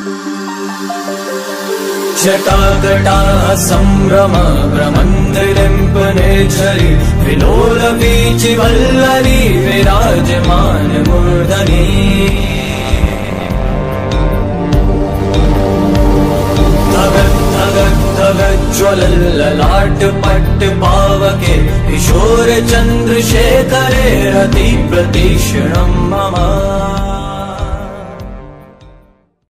जटाकटाः सम्भ्रम भ्रमन्त्रिलिम्पनेच्छरि विलोलवीचिवल्लरी विराजमान मूर्धनि ज्वलल्ललाट पट्ट पावके किशोर चन्द्रशेखरे रति प्रतीक्षणं मम।